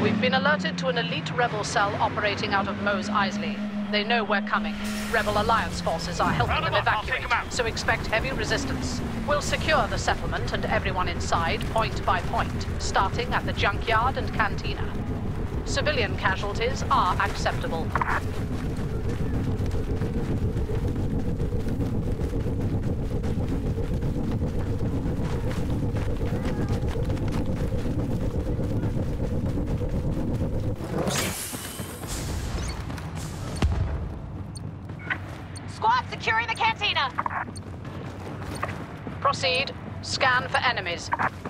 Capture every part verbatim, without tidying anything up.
We've been alerted to an elite rebel cell operating out of Mos Eisley. They know we're coming. Rebel Alliance forces are helping them evacuate, so expect heavy resistance. We'll secure the settlement and everyone inside, point by point, starting at the junkyard and cantina. Civilian casualties are acceptable. Squad securing the cantina! Proceed. Scan for enemies.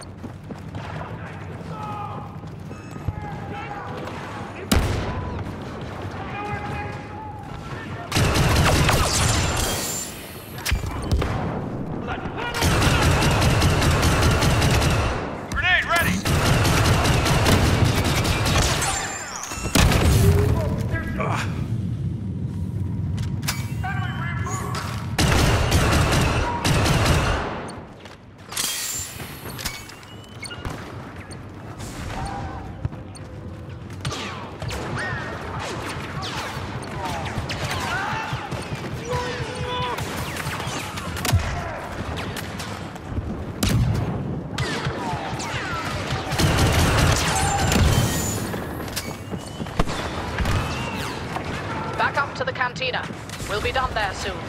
To the cantina. We'll be done there soon.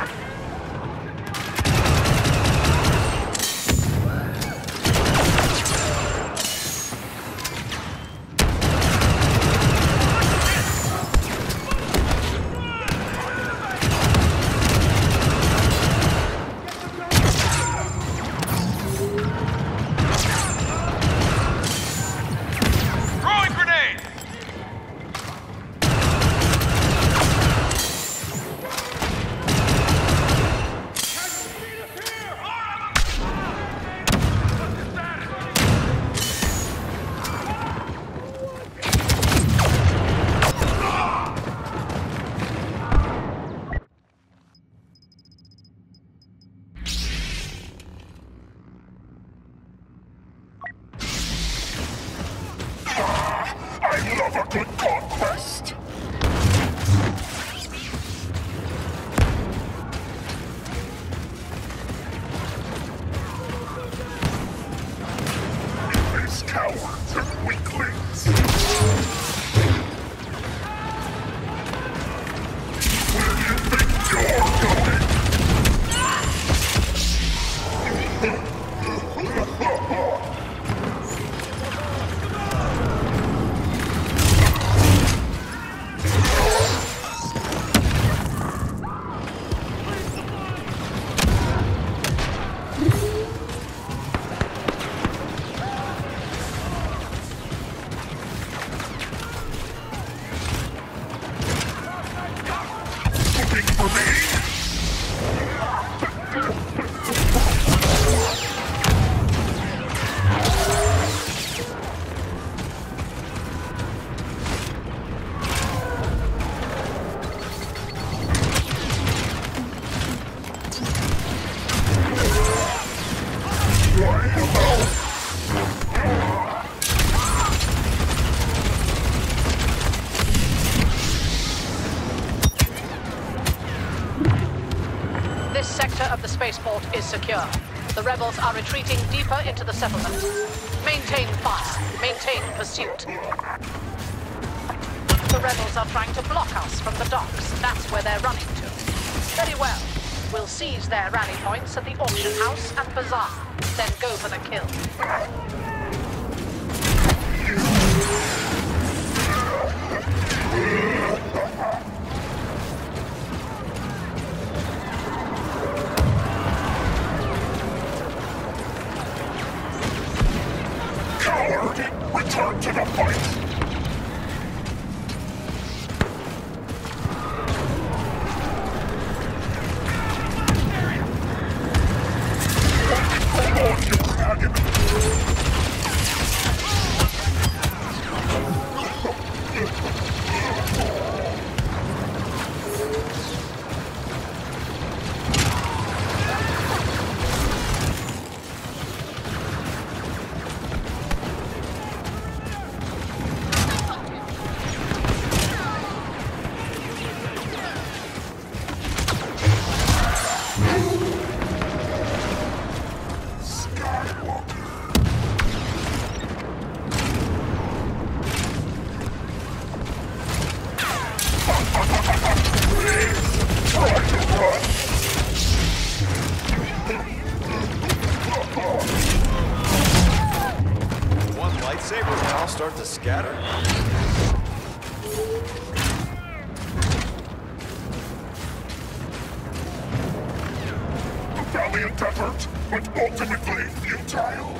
This sector of the spaceport is secure. The rebels are retreating deeper into the settlement. Maintain fire. Maintain pursuit. The rebels are trying to block us from the docks. That's where they're running to. Very well. We'll seize their rally points at the auction house and bazaar. Then go for the kill. Return to the fight! Hold on, you dragon! lightsabers and all start to scatter? A valiant effort, but ultimately futile.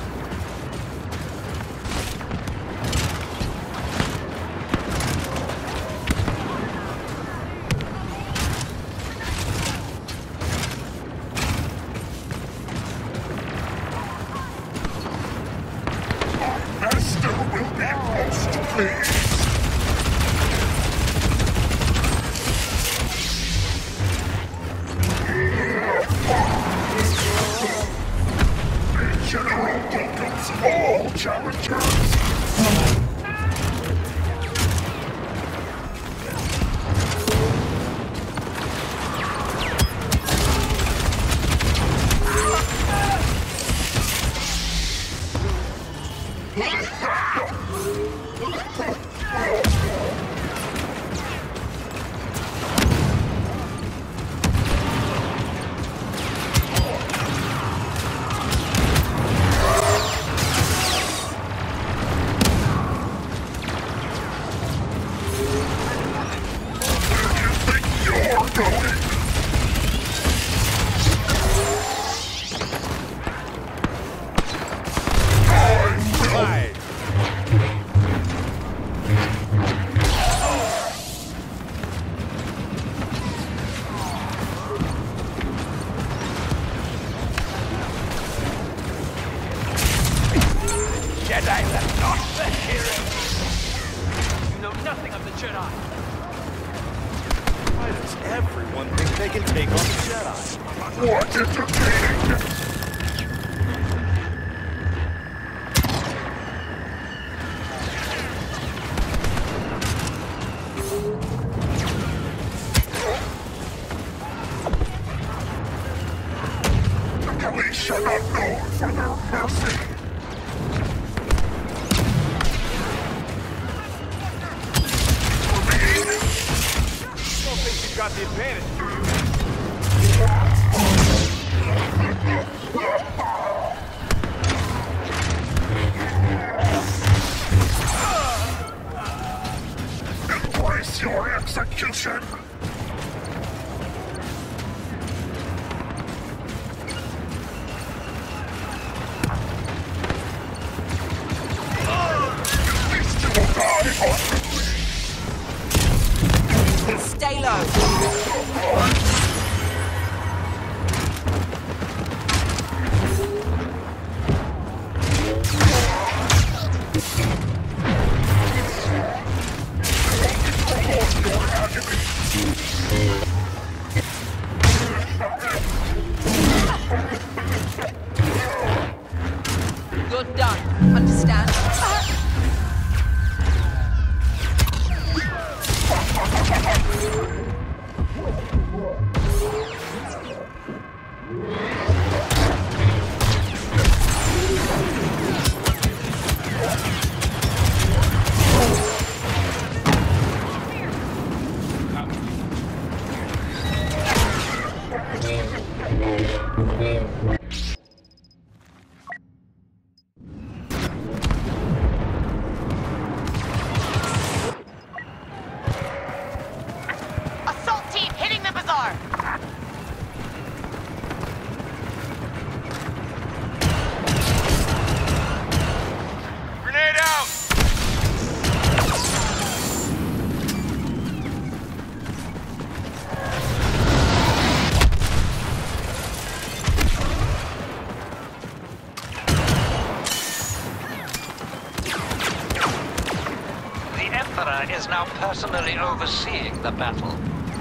Is now personally overseeing the battle.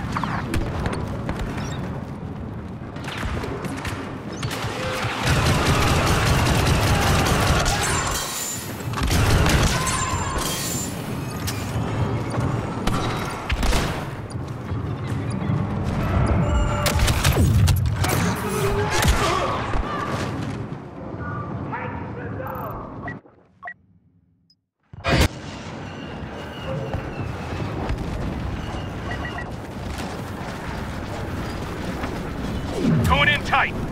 tight!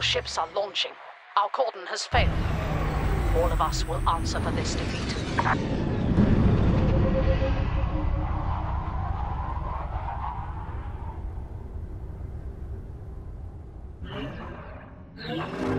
Rebel ships are launching. Our cordon has failed. All of us will answer for this defeat. Yeah.